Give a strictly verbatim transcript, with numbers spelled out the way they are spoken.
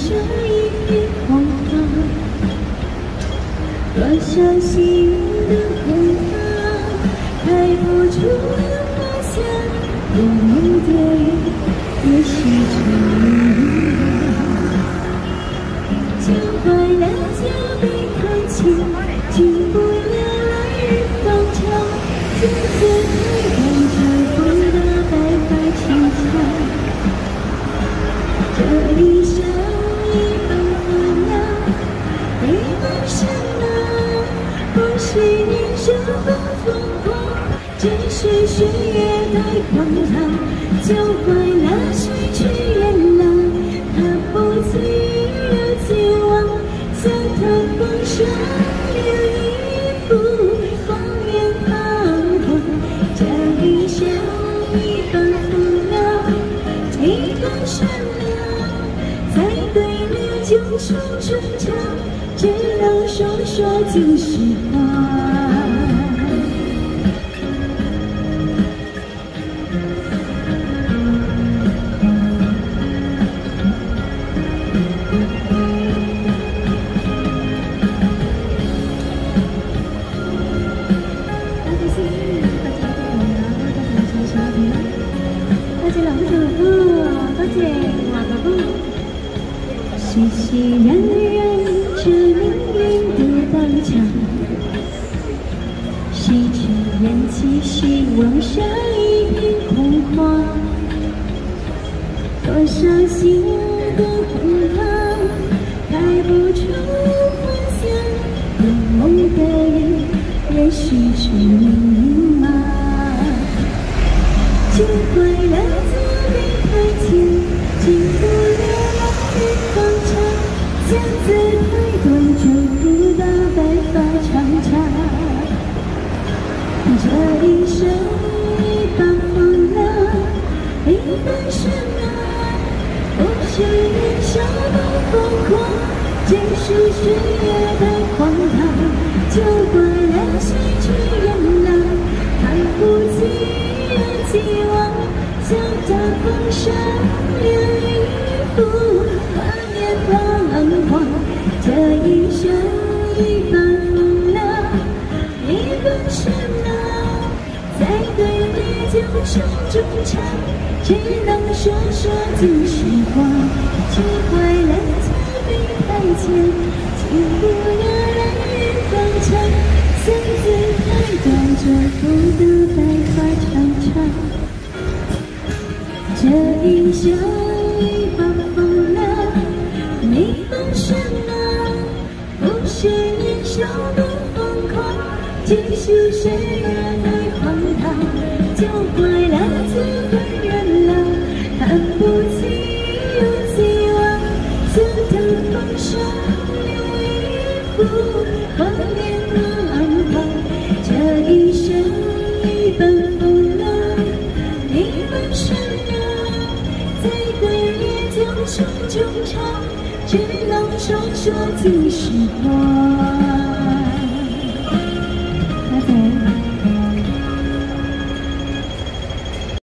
剩一片荒唐。多少幸运的红花，开不出的花香，多梦的人也是成情怀了就被看清，进不了来日方长，镜子太短，找不到白发青苍。这一生一般烦恼，一般深爱，不是年少般疯狂，只是岁月太荒唐。就怪那失去原谅，他不曾有期望，像他风霜留一幅荒原彷徨。这一生一般烦恼，一般善良，再对你就说衷肠，只能说说旧时光。熙熙攘攘，这命运的当场，谁知缘起希望上一片空旷。多少心的荒唐，开不出幻想，有梦的人也是种迷茫。就怪了自己太浅，进不了来日方长，巷子太短，找不到白发长长。这一生一般烦恼，一般深爱，不是年少的疯狂，只是岁月太荒唐。就怪了失去原谅，看不起有期望，像这风霜留一幅画面彷徨。这一生一般烦恼，一般深爱，再对你就说衷肠，只能说说旧时光。只怪了自己太浅，进不了来日方长，巷子太短，找不到白发长长。这一生一般烦恼，一般深爱，不是年少的疯狂，只是岁月太荒唐。就怪了自己原谅，看不起有期望，像他风霜留一幅画面彷徨。这一生一般烦恼，一般深爱，再对也就说衷肠，只能说说旧时光。